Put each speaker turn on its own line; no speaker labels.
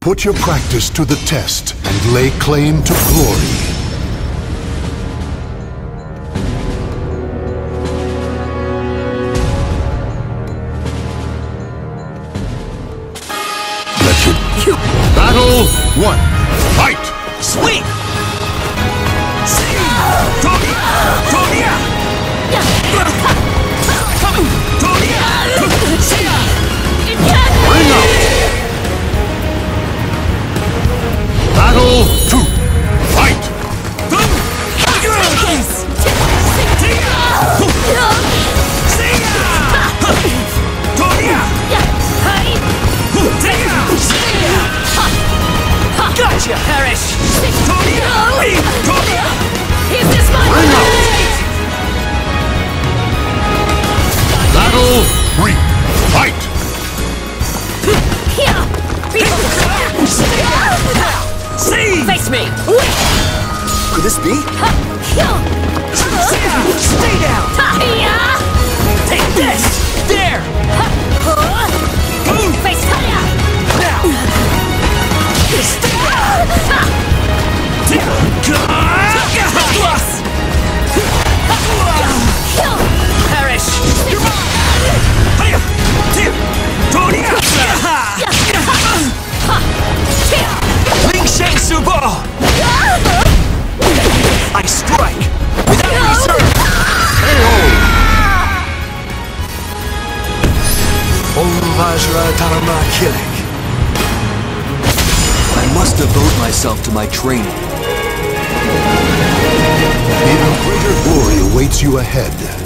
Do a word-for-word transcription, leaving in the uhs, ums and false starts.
Put your practice to the test and lay claim to glory. Let your... Battle one. Fight!
Sweet! Tony! Tony!
Bring out! Battle two. Fight!
Gotcha! Perish! Is this my
Bring out! Battle three. Fight!
See! Face me!
Could this be?
Stay down! Take this! There! Boom! Face now! Stay down! Perish! Ling Sheng Subo! I strike without reserve!
Om Vajra Tarama Kilik. I must devote myself to my training.
Even greater glory awaits you ahead.